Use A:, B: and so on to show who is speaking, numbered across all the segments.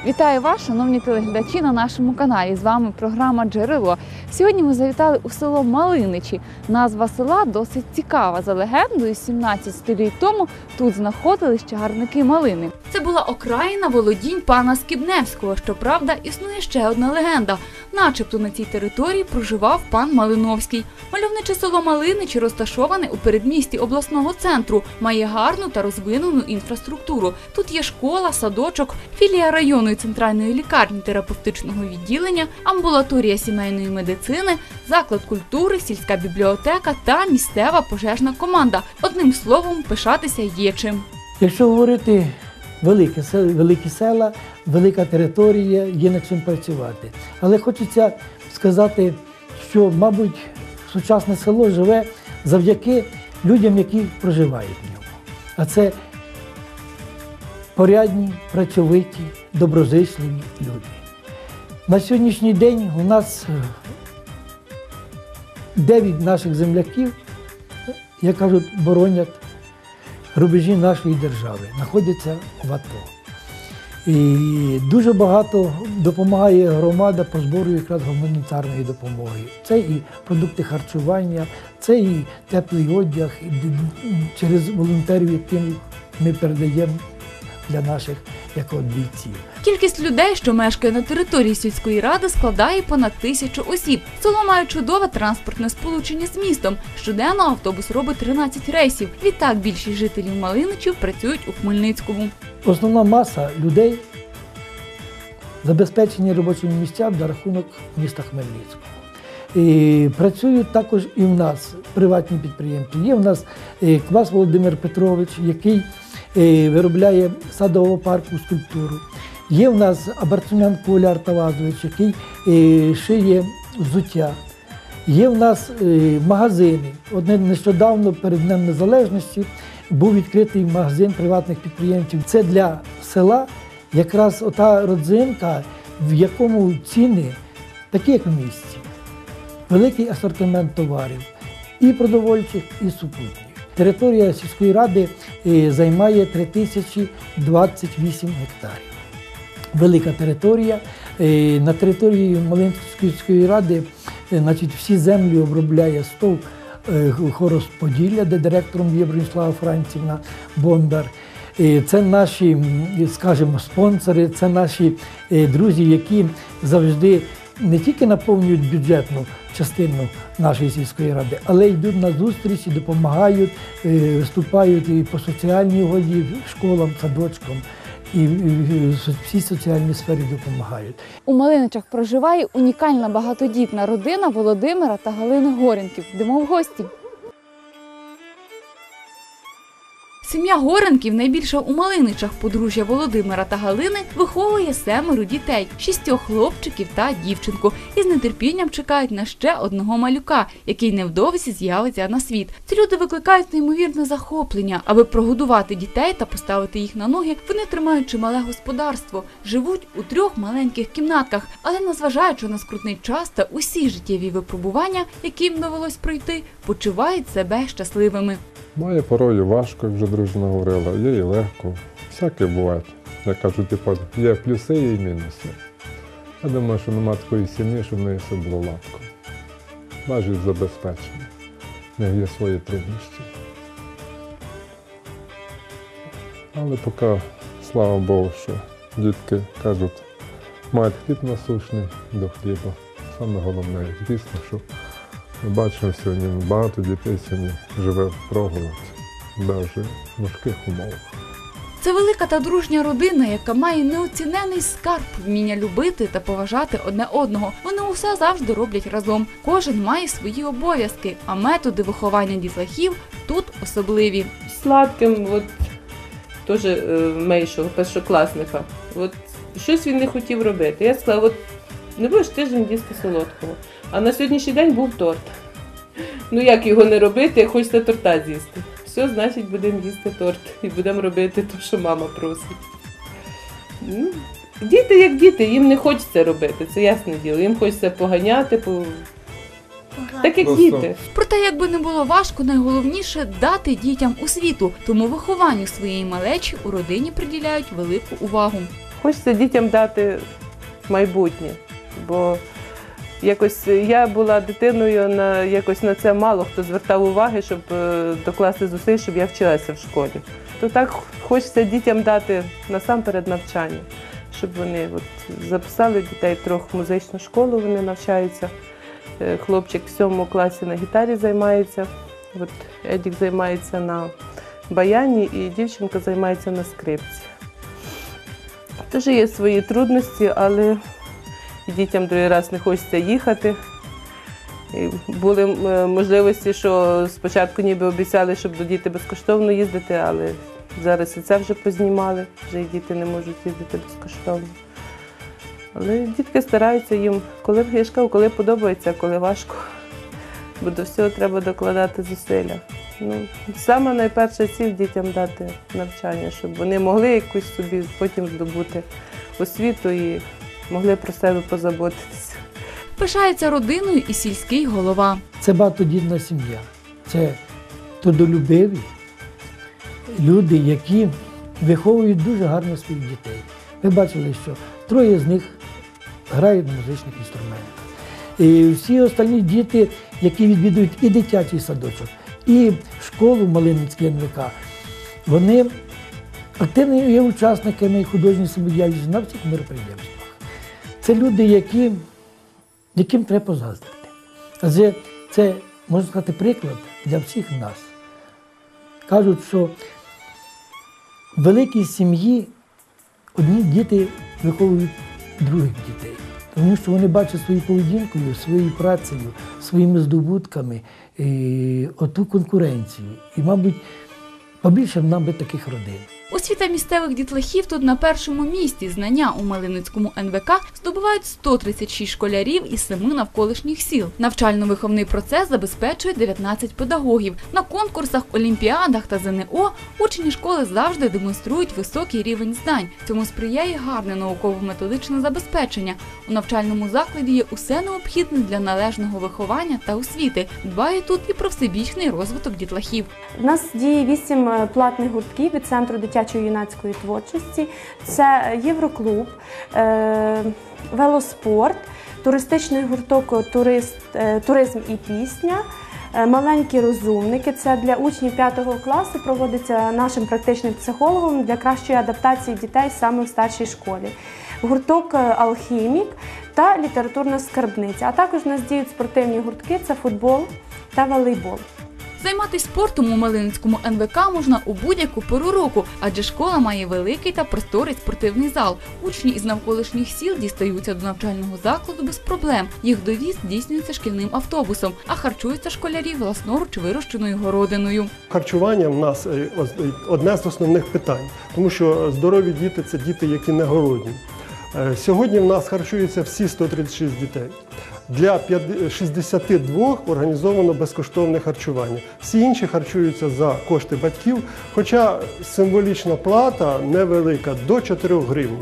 A: Вітаю вас, шановні телеглядачі, на нашому каналі. З вами програма «Джерело». Сьогодні ми завітали у село Малиничі. Назва села досить цікава. За легендою, 17 століть тому тут знаходились чагарники малини. Це була окраїна володінь пана Скібневського. Щоправда, існує ще одна легенда. Начебто на цій території проживав пан Малиновський. Мальовниче село Малиничі розташоване у передмісті обласного центру. Має гарну та розвинену інфраструктуру. Тут є школа, садочок, філія районної центральної лікарні терапевтичного відділення, амбулаторія сімейної медицини, заклад культури, сільська бібліотека та місцева пожежна команда. Одним словом, пишатися є чим.
B: Якщо говорити великі села, велика територія, є над чим працювати. Але хочеться сказати, що, мабуть, сучасне село живе завдяки людям, які проживають в ньому. А це порядні, працьовиті, доброзичливі люди. На сьогоднішній день у нас 9 наших земляків, як кажуть, боронять рубежі нашої держави, знаходяться в АТО. І дуже багато допомагає громада по збору якраз гуманітарної допомоги. Це і продукти харчування, це і теплий одяг, і через волонтерів, яким ми передаємо для наших бійців.
A: Кількість людей, що мешкає на території сільської ради, складає понад 1000 осіб. Село має чудове транспортне сполучення з містом. Щоденно автобус робить 13 рейсів. Відтак більшість жителів Малиничів працюють у Хмельницькому.
B: Основна маса людей забезпечені робочими місцями за рахунок міста Хмельницького. І працюють також і в нас приватні підприємці. Є в нас Квас Володимир Петрович, який виробляє садово-паркову скульптуру. Є в нас Абарцумян Коля Артавазович, який шиє взуття. Є в нас магазини. Нещодавно перед Днем Незалежності був відкритий магазин приватних підприємців. Це для села якраз ота родзинка, в якому ціни такі, як в місті. Великий асортимент товарів і продовольчих, і супутніх. Територія сільської ради займає 3028 гектарів. Велика територія. На території Малинської сільської ради всі землі обробляє СТОВ Хорозподілля, де директором є Броніслава Францівна Бондар. Це наші, скажімо, спонсори, це наші друзі, які завжди не тільки наповнюють бюджетну частину нашої сільської ради, але йдуть на зустрічі, допомагають, виступають і по соціальній угоді, школам, садочкам, і в всій соціальній сфері допомагають.
A: У Малиничах проживає унікальна багатодітна родина Володимира та Галини Горенків. Йдемо в гості. Сім'я Горенків, найбільша у Малиничах. Подружжя Володимира та Галини виховує 7 дітей, 6 хлопчиків та дівчинку. І з нетерпінням чекають на ще одного малюка, який невдовзі з'явиться на світ. Ці люди викликають неймовірне захоплення. Аби прогодувати дітей та поставити їх на ноги, вони тримають чимале господарство. Живуть у 3 маленьких кімнатках, але незважаючи на скрутний час та усі життєві випробування, які їм довелось пройти, почувають себе щасливими.
C: Буває порою важко, як вже дружина говорила, є і легко. Всяке буває. Як кажуть, є плюси, є і мінуси. Я думаю, що немає такої сім'ї, щоб в неї все було гладко. Навіть забезпечено. В них є свої труднощі. Але поки, слава Богу, що дітки кажуть, мають хліб насущний до хліба. Саме головне, звісно, що ми бачимо сьогодні, багато дітей сьогодні живе в проголодці, навіть в важких умовах.
A: Це велика та дружня родина, яка має неоцінений скарб вміння любити та поважати одне одного. Вони усе завжди роблять разом. Кожен має свої обов'язки, а методи виховання дітлахів тут особливі.
D: Сладким, теж меншого, першокласника, щось він не хотів робити. Я сказала, не будеш тиждень їсти солодкого. А на сьогоднішній день був торт. Ну як його не робити, як хочеться торта з'їсти. Все, значить будемо їсти торт і будемо робити те, що мама просить. Діти як діти, їм не хочеться робити, це ясне діло. Їм хочеться поганяти, так як діти.
A: Проте, якби не було важко, найголовніше – дати дітям освіту. Тому вихованню своєї малечі у родині приділяють велику увагу.
D: Хочеться дітям дати майбутнє, бо якось я була дитиною, якось на це мало хто звертав уваги, щоб докласти зусиль, щоб я вчилася в школі. То так хочеться дітям дати насамперед навчання, щоб вони записали дітей трьох в музичну школу, вони навчаються. Хлопчик в 7 класі на гітарі займається, Едік займається на баяні і дівчинка займається на скрипці. Теж є свої трудності, але дітям другий раз не хочеться їхати. І були можливості, що спочатку ніби обіцяли, щоб до діти безкоштовно їздити, але зараз і це вже познімали, вже і діти не можуть їздити безкоштовно. Але дітки стараються їм, коли подобається, а коли важко, бо до всього треба докладати зусилля. Саме найперша ціль дітям дати навчання, щоб вони могли якусь собі потім здобути освіту і могли про себе позаботитися.
A: Пишається родиною і сільський голова.
B: Це багатодітна сім'я. Це трудолюбиві люди, які виховують дуже гарно своїх дітей. Ви бачили, що 3 з них грають на музичних інструментах. І всі останні діти, які відвідують і дитячий садочок, і школу Малиницький НВК, вони активні є учасниками художньої самодіяльності на всіх мероприємствах. Це люди, яким треба позаздрити. Адже це, можна сказати, приклад для всіх нас. Кажуть, що в великій сім'ї одні діти виховують других дітей. Тому що вони бачать своєю поведінкою, своєю працею, своїми здобутками оту конкуренцію. І, мабуть, побільше нам би таких родин.
A: Освіта місцевих дітлахів тут на першому місці. Знання у Малиницькому НВК здобувають 136 школярів із 7 навколишніх сіл. Навчально-виховний процес забезпечує 19 педагогів. На конкурсах, олімпіадах та ЗНО учні школи завжди демонструють високий рівень знань. Цьому сприяє гарне науково-методичне забезпечення. У навчальному закладі є усе необхідне для належного виховання та освіти. Дбають тут і про всебічний розвиток дітлахів.
E: У нас діє 8 платних гуртків від Центру дитячої юнацької творчості. Це Євроклуб, велоспорт, туристичний гурток «Туризм і пісня», маленькі розумники. Це для учнів 5 класу, проводиться нашим практичним психологом для кращої адаптації дітей саме в старшій школі. Гурток «Алхімік» та літературна скарбниця. А також у нас діють спортивні гуртки – це футбол та волейбол.
A: Займатися спортом у Малиницькому НВК можна у будь-яку пору року, адже школа має великий та просторий спортивний зал. Учні із навколишніх сіл дістаються до навчального закладу без проблем. Їх довіз здійснюється шкільним автобусом, а харчуються школярі власноруч вирощеною городиною.
F: Харчування в нас одне з основних питань, тому що здорові діти – це діти, які не голодні. Сьогодні в нас харчуються всі 136 дітей. Для 62 організовано безкоштовне харчування. Всі інші харчуються за кошти батьків, хоча символічна плата невелика – до 4 гривень.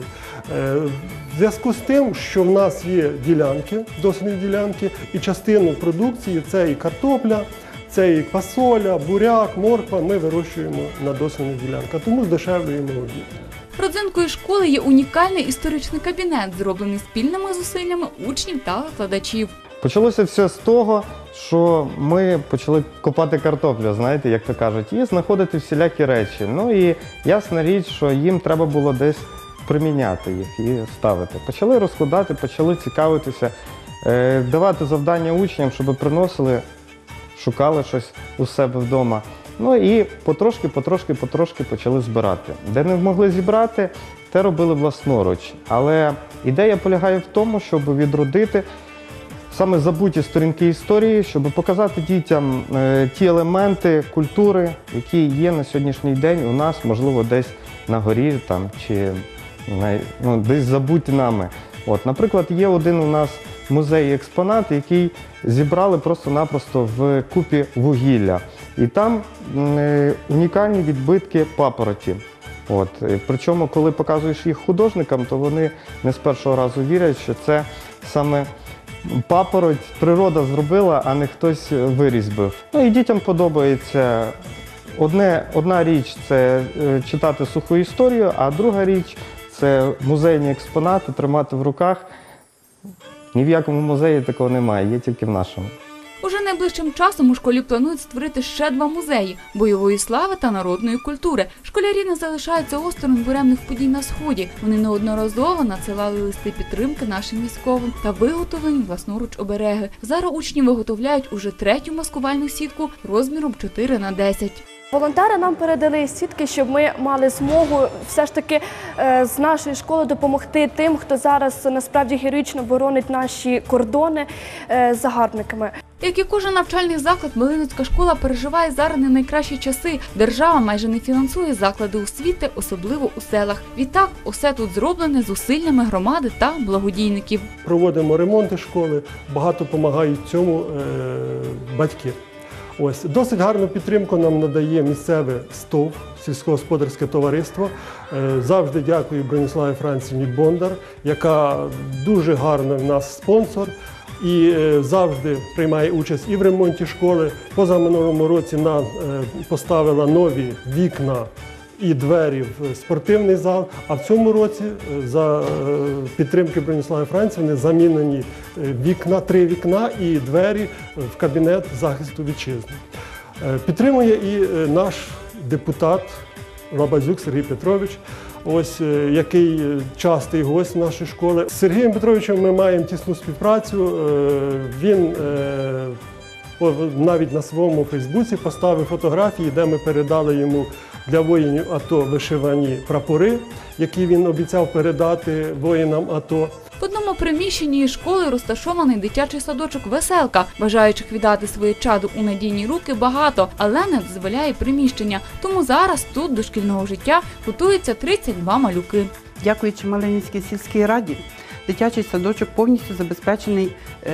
F: В зв'язку з тим, що в нас є ділянки, дослідні ділянки, і частину продукції – це і картопля, це і квасоля, буряк, морква – ми вирощуємо на дослідних ділянках, тому здешевлюємо обід.
A: Родзинкою школи є унікальний історичний кабінет, зроблений спільними зусиллями учнів та викладачів.
G: Почалося все з того, що ми почали копати картоплю, знаєте, як то кажуть, і знаходити всілякі речі. Ну і ясна річ, що їм треба було десь приміняти їх і ставити. Почали розкладати, почали цікавитися, давати завдання учням, щоб приносили, шукали щось у себе вдома. Ну і потрошки почали збирати. Де не могли зібрати, те робили власноруч. Але ідея полягає в тому, щоб відродити саме забуті сторінки історії, щоб показати дітям ті елементи культури, які є на сьогоднішній день у нас, можливо, десь на горі там, чи десь забуті нами. Наприклад, є один у нас музей-експонат, який зібрали просто-напросто в купі вугілля. І там унікальні відбитки папороті. Причому, коли показуєш їх художникам, то вони не з першого разу вірять, що це саме папороть природа зробила, а не хтось вирізбив. І дітям подобається. Одна річ – це читати суху історію, а друга річ – це музейні експонати, тримати в руках. Ні в якому музеї такого немає, є тільки в нашому.
A: Уже найближчим часом у школі планують створити ще 2 музеї – бойової слави та народної культури. Школярі не залишаються осторонь буремних подій на Сході. Вони неодноразово надсилали листи підтримки нашим військовим та виготовлені власноруч обереги. Зараз учні виготовляють уже 3-ю маскувальну сітку розміром 4х10.
H: Волонтери нам передали сітки, щоб ми мали змогу все ж таки з нашої школи допомогти тим, хто зараз насправді героїчно боронить наші кордони загарбниками.
A: Як і кожен навчальний заклад, Малиницька школа переживає зараз не найкращі часи. Держава майже не фінансує заклади освіти, особливо у селах. Відтак, усе тут зроблене зусиллями громади та благодійників.
F: Проводимо ремонти школи, багато допомагають цьому батьки. Ось, досить гарну підтримку нам надає місцеве СТОВ, сільськогосподарське товариство. Завжди дякую Броніславі Францівні Бондар, яка дуже гарний в нас спонсор і завжди приймає участь і в ремонті школи. Позаминулому році нам поставила нові вікна і двері в спортивний зал, а в цьому році за підтримки Броніслави Францівни замінені 3 вікна і двері в кабінет захисту вітчизни. Підтримує і наш депутат Лабазюк Сергій Петрович, ось, який частий гость нашої школи. З Сергієм Петровичем ми маємо тісну співпрацю. Він навіть на своєму Фейсбуці поставив фотографії, де ми передали йому для воїнів АТО вишивані прапори, які він обіцяв передати воїнам АТО.
A: В одному приміщенні школи розташований дитячий садочок «Веселка». Бажаючих віддати своє чадо у надійні руки багато, але не дозволяє приміщення. Тому зараз тут до шкільного життя готуються 32 малюки.
I: Дякуючи Малинівській сільській раді, дитячий садочок повністю забезпечений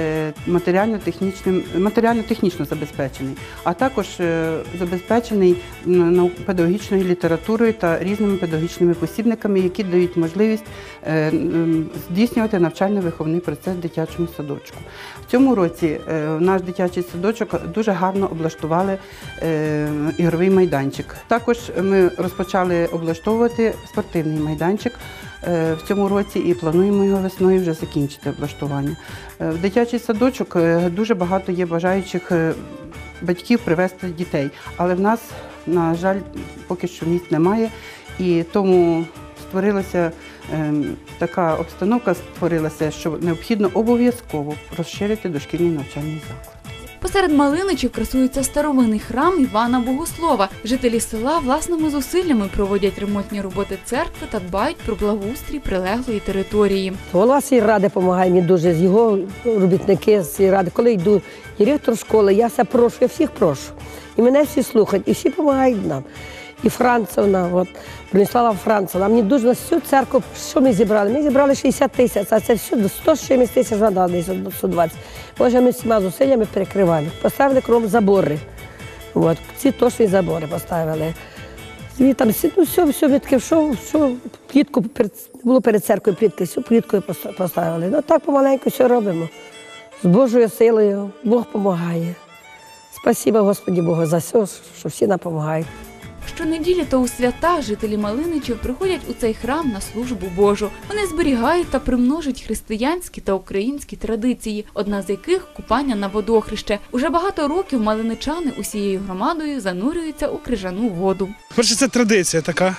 I: матеріально-технічно забезпечений, а також забезпечений педагогічною літературою та різними педагогічними посібниками, які дають можливість здійснювати навчально-виховний процес в дитячому садочку. В цьому році наш дитячий садочок дуже гарно облаштували ігровий майданчик. Також ми розпочали облаштовувати спортивний майданчик в цьому році і плануємо його весною вже закінчити облаштування. В дитячий садочок дуже багато є бажаючих батьків привезти дітей, але в нас, на жаль, поки що місць немає, і тому створилася така обстановка, що необхідно обов'язково розширити дошкільний навчальний заклад.
A: Посеред Малиничів красується старовинний храм Івана Богослова. Жителі села власними зусиллями проводять ремонтні роботи церкви та дбають про благоустрій прилеглої території.
J: Голова сільради допомагає мені дуже, його робітники з сільради. Коли йду директор школи, я все прошу, я всіх прошу. І мене всі слухають, і всі допомагають нам. І Францевна, Броніслава Францевна, мені дуже на всю церкву, що ми зібрали? Ми зібрали 60 тисяч, а це все, 100 з чимось тисяч надали, 120. Може, ми всіма зусиллями перекривали. Поставили кругом забори. Ці точні забори поставили. І там все відки, що плітку, було перед церквою плітки, всю пліткою поставили. Ну так помаленьку все робимо. З Божою силою Бог допомагає. Спасибо Господі Богу за все, що всі нам допомагають.
A: Щонеділі та у свята жителі Малиничів приходять у цей храм на службу Божу. Вони зберігають та примножують християнські та українські традиції, одна з яких – купання на водохреще. Уже багато років малиничани усією громадою занурюються у крижану воду.
K: Перше, це традиція така.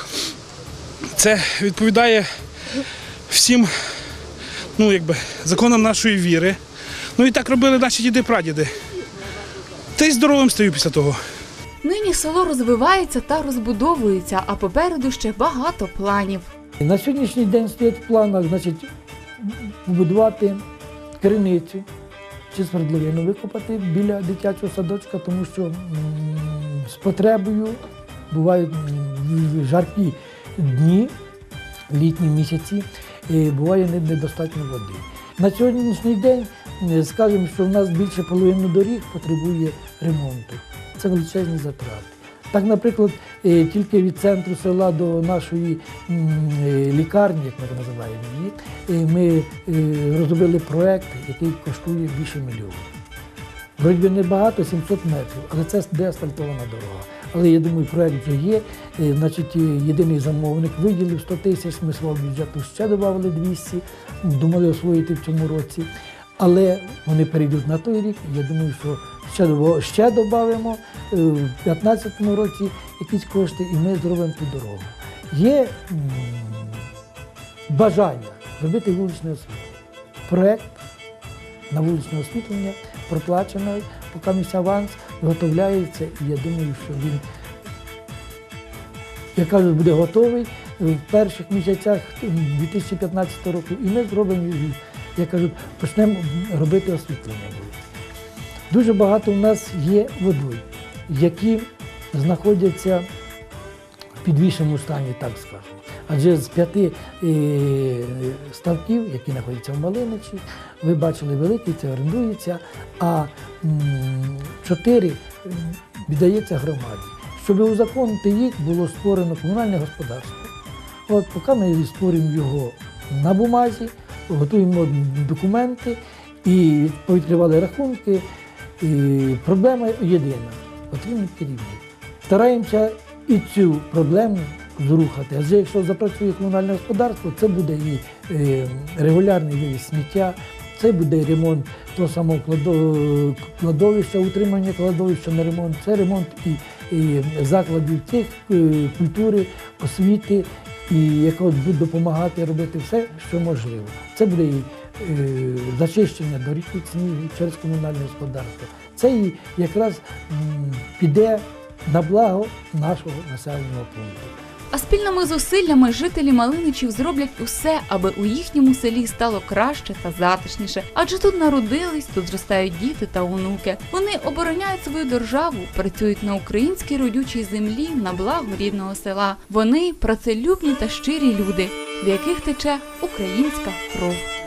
K: Це відповідає всім законам нашої віри. І так робили наші діди-прадіди. Та й здоровим стаю після того.
A: Нині село розвивається та розбудовується, а попереду ще багато планів.
B: На сьогоднішній день стоять в планах, побудувати криницю чи свердловину викопати біля дитячого садочка, тому що з потребою бувають жаркі дні, літні місяці, буває недостатньо води. На сьогоднішній день, скажімо, що в нас більше половини доріг потребує ремонту. Це величезні затрати. Так, наприклад, тільки від центру села до нашої лікарні, як ми називаємо її, ми розробили проєкт, який коштує більше 1 мільйона. Вроді би небагато, 700 метрів, але це деасфальтована дорога. Але я думаю, проєкт вже є. Значить, єдиний замовник виділив 100 тисяч, ми свого бюджету ще додали 200, думали освоїти в цьому році. Але вони перейдуть на той рік, я думаю, що ще додамо в 2015 році якісь кошти, і ми зробимо ту дорогу. Є бажання робити вуличне освітлення. Проєкт на вуличне освітлення проплачений, поки місць аванс виготовляється, і я думаю, що він, як кажуть, буде готовий в перших місяцях 2015 року, і ми зробимо, як кажуть, почнемо робити освітлення вулиць. Дуже багато у нас є водойм, які знаходяться в підвішеному стані, так скажемо. Адже з 5 ставків, які знаходяться в Малиничі, ви бачили великий, це орендується, а 4 віддається громаді. Щоб узаконити їх, було створено комунальне господарство. От поки ми створюємо його на бумазі, готуємо документи і повідкривали рахунки. І проблема єдина – потрібен керівник. Стараємося і цю проблему зрухати. Адже якщо запрацює комунальне господарство, це буде і регулярний вивіз сміття, це буде ремонт того самого кладовища, утримання кладовища на ремонт, це ремонт і закладів тих культури, освіти, і якось будуть допомагати робити все, що можливо. Це буде і зачищення доріг від снігу через комунальне господарство. Це і якраз піде на благо нашого населеного пункту.
A: А спільними зусиллями жителі Малиничів зроблять усе, аби у їхньому селі стало краще та затишніше. Адже тут народились, тут зростають діти та онуки. Вони обороняють свою державу, працюють на українській родючій землі на благо рідного села. Вони працелюбні та щирі люди, в яких тече українська кров.